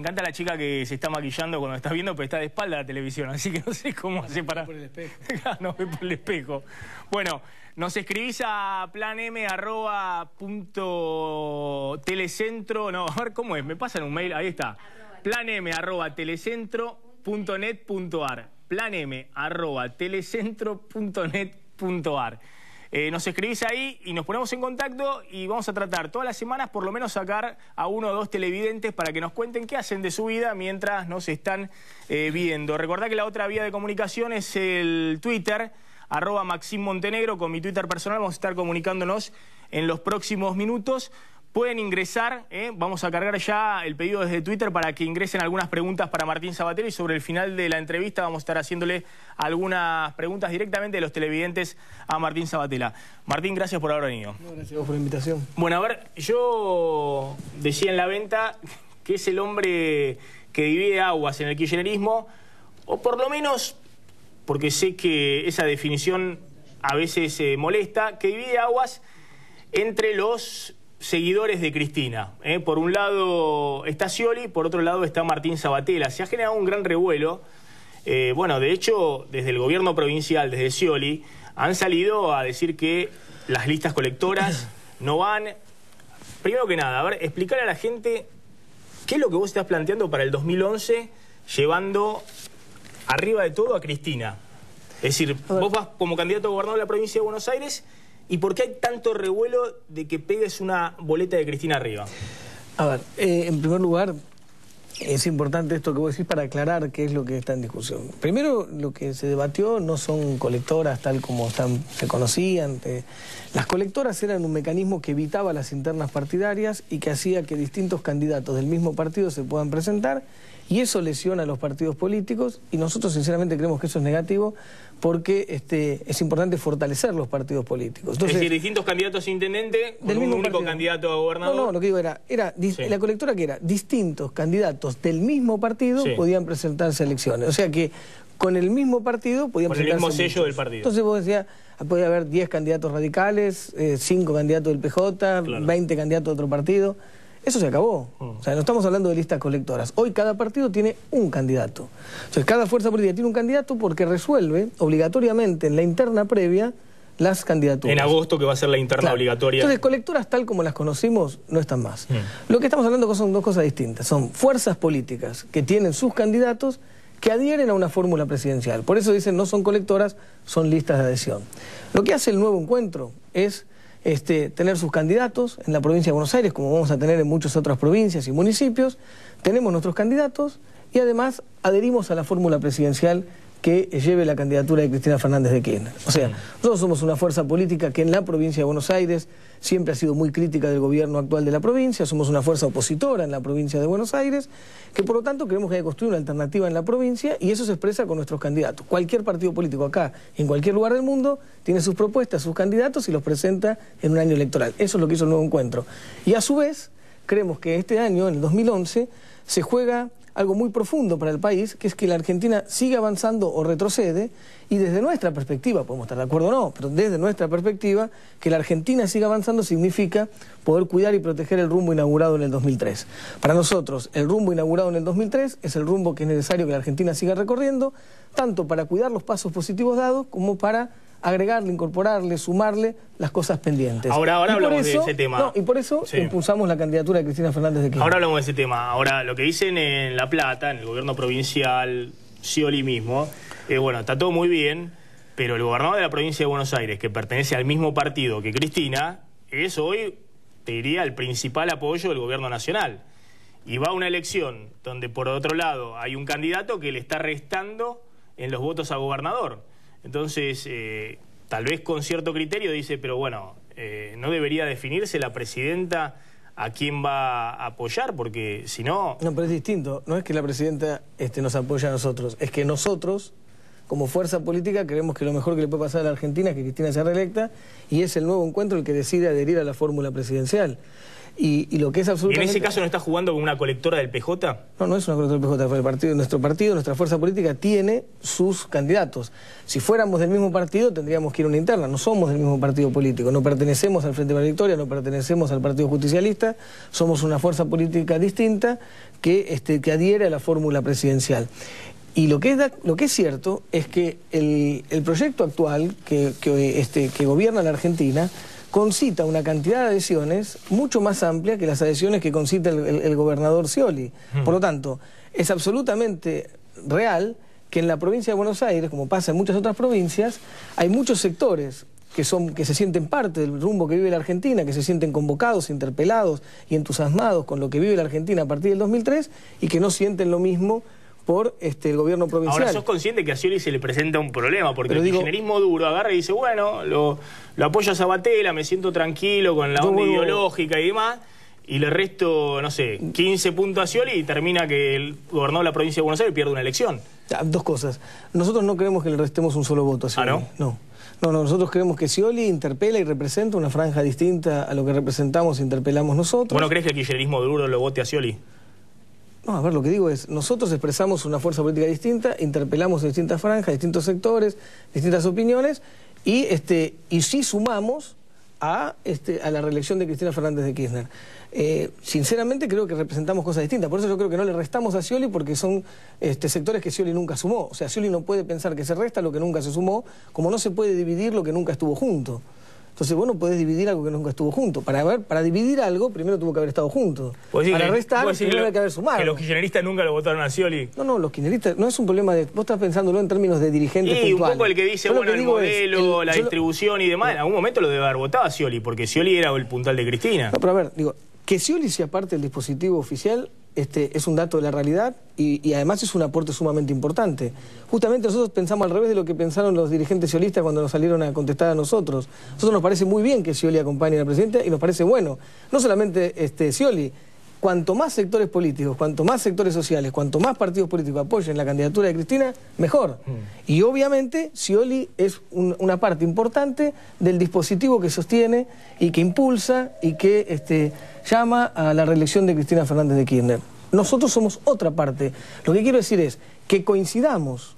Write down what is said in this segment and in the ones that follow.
encanta la chica que se está maquillando cuando está viendo, pero está de espalda a la televisión, así que no sé cómo hace para... Por el espejo. No, ve por el espejo. Bueno, nos escribís a planem@telecentro... No, a ver cómo es, me pasan un mail, ahí está. planem@telecentro.net.ar planem@telecentro.net.ar. Nos escribís ahí y nos ponemos en contacto y vamos a tratar todas las semanas por lo menos sacar a 1 o 2 televidentes para que nos cuenten qué hacen de su vida mientras nos están viendo. Recordá que la otra vía de comunicación es el Twitter, @MaximMontenegro. Con mi Twitter personal vamos a estar comunicándonos en los próximos minutos. Pueden ingresar, vamos a cargar ya el pedido desde Twitter para que ingresen algunas preguntas para Martín Sabatella y sobre el final de la entrevista vamos a estar haciéndole algunas preguntas directamente de los televidentes a Martín Sabatella. Martín, gracias por haber venido. No, gracias a vos por la invitación. Bueno, a ver, yo decía en la venta que es el hombre que divide aguas en el kirchnerismo, o por lo menos, porque sé que esa definición a veces molesta, que divide aguas entre los seguidores de Cristina. Por un lado está Scioli, por otro lado está Martín Sabatella. Se ha generado un gran revuelo. Bueno, de hecho, desde el gobierno provincial, desde Scioli, han salido a decir que las listas colectoras no van. Primero que nada, a ver, explicar a la gente qué es lo que vos estás planteando para el 2011, llevando arriba de todo a Cristina. Es decir, vos vas como candidato a gobernador de la provincia de Buenos Aires. ¿Y por qué hay tanto revuelo de que pegues una boleta de Cristina arriba? A ver, en primer lugar, es importante esto que vos decís para aclarar qué es lo que está en discusión. Primero, lo que se debatió no son colectoras tal como se conocían. Las colectoras eran un mecanismo que evitaba las internas partidarias y que hacía que distintos candidatos del mismo partido se puedan presentar, y eso lesiona a los partidos políticos, y nosotros sinceramente creemos que eso es negativo porque es importante fortalecer los partidos políticos. Entonces, es decir, distintos candidatos a intendente con un único candidato a gobernador. No, lo que digo era sí. La colectora que era distintos candidatos del mismo partido podían presentarse a elecciones. O sea que con el mismo partido podían presentarse. Con el mismo sello del partido. Entonces vos decías, podía haber 10 candidatos radicales, 5 candidatos del PJ, claro, 20 candidatos de otro partido. Eso se acabó. O sea, no estamos hablando de listas colectoras. Hoy cada partido tiene un candidato. Entonces, cada fuerza política tiene un candidato porque resuelve obligatoriamente en la interna previa las candidaturas. En agosto, que va a ser la interna obligatoria. Entonces, colectoras tal como las conocimos no están más. Lo que estamos hablando son dos cosas distintas. Son fuerzas políticas que tienen sus candidatos que adhieren a una fórmula presidencial. Por eso dicen no son colectoras, son listas de adhesión. Lo que hace el nuevo encuentro es tener sus candidatos en la provincia de Buenos Aires, como vamos a tener en muchas otras provincias y municipios. Tenemos nuestros candidatos y además adherimos a la fórmula presidencial que lleve la candidatura de Cristina Fernández de Kirchner. O sea, nosotros somos una fuerza política que en la provincia de Buenos Aires siempre ha sido muy crítica del gobierno actual de la provincia, somos una fuerza opositora en la provincia de Buenos Aires, que por lo tanto creemos que hay que construir una alternativa en la provincia, y eso se expresa con nuestros candidatos. Cualquier partido político acá, en cualquier lugar del mundo, tiene sus propuestas, sus candidatos y los presenta en un año electoral. Eso es lo que hizo el nuevo encuentro. Y a su vez, creemos que este año, en el 2011, se juega algo muy profundo para el país, que es que la Argentina sigue avanzando o retrocede, y desde nuestra perspectiva, podemos estar de acuerdo o no, pero desde nuestra perspectiva, que la Argentina siga avanzando significa poder cuidar y proteger el rumbo inaugurado en el 2003. Para nosotros, el rumbo inaugurado en el 2003 es el rumbo que es necesario que la Argentina siga recorriendo, tanto para cuidar los pasos positivos dados, como para agregarle, incorporarle, sumarle las cosas pendientes. Ahora hablamos de ese tema. No, y por eso impulsamos la candidatura de Cristina Fernández de Kirchner. Ahora hablamos de ese tema. Ahora, lo que dicen en La Plata, en el gobierno provincial, Scioli mismo, bueno, está todo muy bien, pero el gobernador de la provincia de Buenos Aires, que pertenece al mismo partido que Cristina, es hoy, te diría, el principal apoyo del gobierno nacional. Y va a una elección donde, por otro lado, hay un candidato que le está restando en los votos a gobernador. Entonces, tal vez con cierto criterio dice, pero bueno, no debería definirse la presidenta a quién va a apoyar, porque si no... No, pero es distinto. No es que la presidenta nos apoya a nosotros, es que nosotros, como fuerza política, creemos que lo mejor que le puede pasar a la Argentina es que Cristina sea reelecta, y es el nuevo encuentro el que decide adherir a la fórmula presidencial. Y lo que es absolutamente... ¿Y en ese caso no está jugando con una colectora del PJ? No, no es una colectora del PJ. Nuestro partido, nuestra fuerza política tiene sus candidatos. Si fuéramos del mismo partido tendríamos que ir a una interna. No somos del mismo partido político. No pertenecemos al Frente para la Victoria, no pertenecemos al Partido Justicialista. Somos una fuerza política distinta que adhiere a la fórmula presidencial. Y lo que es cierto es que el proyecto actual que gobierna la Argentina concita una cantidad de adhesiones mucho más amplia que las adhesiones que concita el gobernador Scioli. Por lo tanto, es absolutamente real que en la provincia de Buenos Aires, como pasa en muchas otras provincias, hay muchos sectores que se sienten parte del rumbo que vive la Argentina, que se sienten convocados, interpelados y entusiasmados con lo que vive la Argentina a partir del 2003 y que no sienten lo mismo por el gobierno provincial. Ahora, ¿sos consciente que a Scioli se le presenta un problema? Porque el kirchnerismo duro agarra y dice, bueno, lo apoyo a Sabatella, me siento tranquilo con la onda ideológica y demás, y le resto, no sé, 15 puntos a Scioli y termina que el gobernador de la provincia de Buenos Aires pierde una elección. Dos cosas. Nosotros no creemos que le restemos un solo voto a Scioli. ¿Ah, no? No, nosotros creemos que Scioli interpela y representa una franja distinta a lo que representamos e interpelamos nosotros. ¿Vos no crees que el kirchnerismo duro lo vote a Scioli? No, a ver, lo que digo es, nosotros expresamos una fuerza política distinta, interpelamos en distintas franjas, distintos sectores, distintas opiniones, y sí sumamos a la reelección de Cristina Fernández de Kirchner. Sinceramente creo que representamos cosas distintas, por eso yo creo que no le restamos a Scioli porque son sectores que Scioli nunca sumó. O sea, Scioli no puede pensar que se resta lo que nunca se sumó, como no se puede dividir lo que nunca estuvo junto. Entonces vos no podés dividir algo que nunca estuvo junto. Para dividir algo, primero tuvo que haber estado junto. Para restar, primero hay que haber sumado. ¿Que los kirchneristas nunca lo votaron a Scioli? No, los kirchneristas, no es un problema de... Vos estás pensándolo en términos de dirigentes puntuales. Y un poco el que dice, bueno, el modelo, la distribución y demás, en algún momento lo debe haber votado a Scioli, porque Scioli era el puntal de Cristina. No, pero a ver, digo, que Scioli sea parte del dispositivo oficial es un dato de la realidad y además es un aporte sumamente importante. Justamente nosotros pensamos al revés de lo que pensaron los dirigentes sciolistas cuando nos salieron a contestar a nosotros. A nosotros nos parece muy bien que Scioli acompañe a la presidenta y nos parece bueno. No solamente Scioli, cuanto más sectores políticos, cuanto más sectores sociales, cuanto más partidos políticos apoyen la candidatura de Cristina, mejor. Y obviamente Scioli es una parte importante del dispositivo que sostiene y que impulsa y que llama a la reelección de Cristina Fernández de Kirchner. Nosotros somos otra parte. Lo que quiero decir es que coincidamos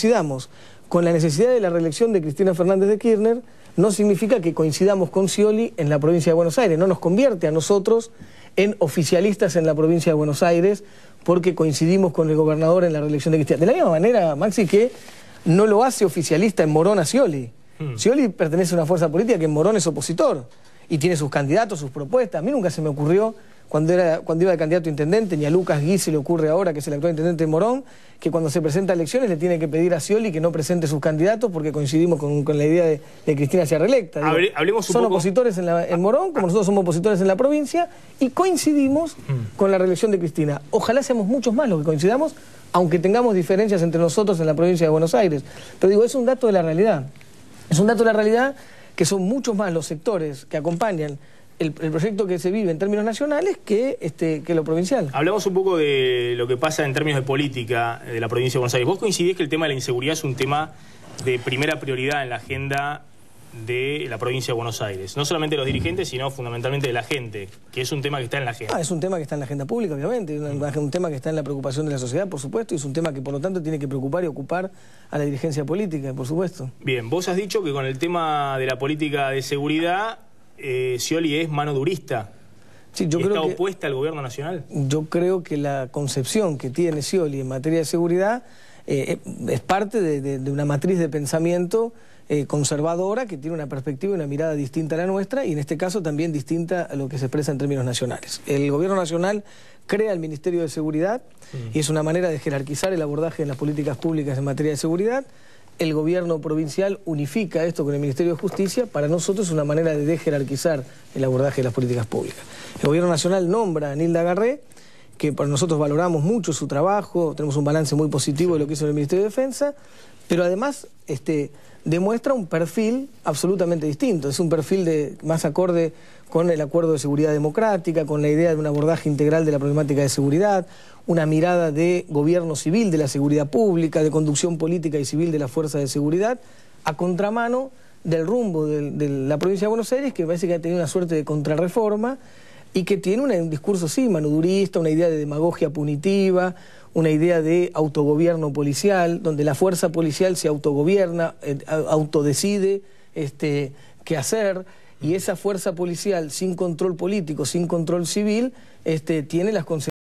con la necesidad de la reelección de Cristina Fernández de Kirchner no significa que coincidamos con Scioli en la provincia de Buenos Aires. No nos convierte a nosotros en oficialistas en la provincia de Buenos Aires porque coincidimos con el gobernador en la reelección de Cristina. De la misma manera, Maxi, que no lo hace oficialista en Morón a Scioli. Scioli pertenece a una fuerza política que en Morón es opositor y tiene sus candidatos, sus propuestas. A mí nunca se me ocurrió, cuando iba de candidato a intendente, ni a Lucas Gui se le ocurre ahora, que es el actual intendente de Morón, que cuando se presenta a elecciones le tiene que pedir a Scioli que no presente sus candidatos porque coincidimos con la idea de Cristina sea reelecta. Digo, son opositores en Morón, como nosotros somos opositores en la provincia, y coincidimos con la reelección de Cristina. Ojalá seamos muchos más los que coincidamos, aunque tengamos diferencias entre nosotros en la provincia de Buenos Aires. Pero digo, es un dato de la realidad. Es un dato de la realidad que son muchos más los sectores que acompañan el proyecto que se vive en términos nacionales que lo provincial. Hablamos un poco de lo que pasa en términos de política de la provincia de Buenos Aires. ¿Vos coincidís que el tema de la inseguridad es un tema de primera prioridad en la agenda de la provincia de Buenos Aires? No solamente de los dirigentes, sino fundamentalmente de la gente, que es un tema que está en la agenda. Es un tema que está en la agenda pública, obviamente, es un tema que está en la preocupación de la sociedad, por supuesto, y es un tema que por lo tanto tiene que preocupar y ocupar a la dirigencia política, por supuesto. Bien, vos has dicho que con el tema de la política de seguridad, Scioli es mano durista. Sí, ¿Está opuesta al gobierno nacional? Yo creo que la concepción que tiene Scioli en materia de seguridad es parte de una matriz de pensamiento conservadora que tiene una perspectiva y una mirada distinta a la nuestra y en este caso también distinta a lo que se expresa en términos nacionales. El gobierno nacional crea el Ministerio de Seguridad y es una manera de jerarquizar el abordaje de las políticas públicas en materia de seguridad. El gobierno provincial unifica esto con el Ministerio de Justicia. Para nosotros es una manera de desjerarquizar el abordaje de las políticas públicas. El gobierno nacional nombra a Nilda Garré, que para nosotros valoramos mucho su trabajo, tenemos un balance muy positivo de lo que hizo en el Ministerio de Defensa, pero además demuestra un perfil absolutamente distinto. Es un perfil más acorde con el acuerdo de seguridad democrática, con la idea de un abordaje integral de la problemática de seguridad, una mirada de gobierno civil de la seguridad pública, de conducción política y civil de la fuerza de seguridad, a contramano del rumbo de la provincia de Buenos Aires, que parece que ha tenido una suerte de contrarreforma, y que tiene un discurso, sí, manudurista, una idea de demagogia punitiva, una idea de autogobierno policial, donde la fuerza policial se autogobierna, autodecide qué hacer, y esa fuerza policial sin control político, sin control civil, tiene las consecuencias